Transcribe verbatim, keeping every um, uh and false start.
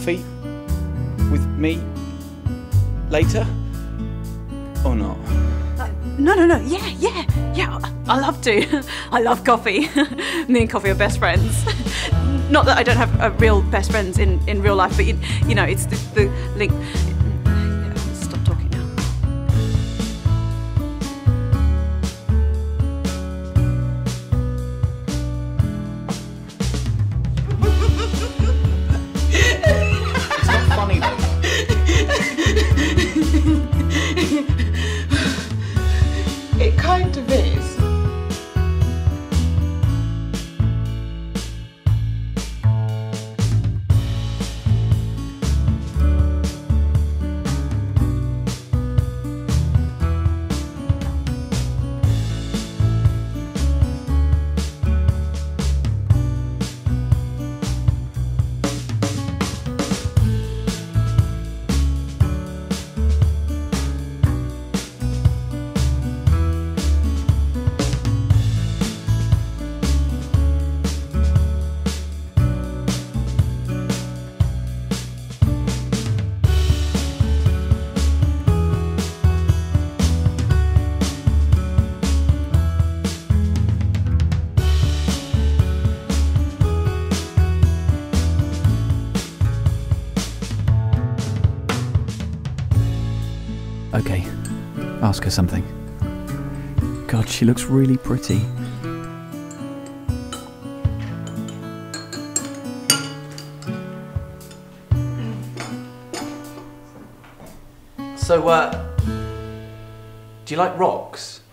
coffee with me later? Or not? Uh, no, no, no. Yeah, yeah, yeah. I, I love to. I love coffee. Me and coffee are best friends. Not that I don't have uh, real best friends in, in real life, but you, you know, it's the, the link. Yeah, stop talking now. It's not funny though. It kind of is. Okay, ask her something. God, she looks really pretty. So, uh, do you like rocks?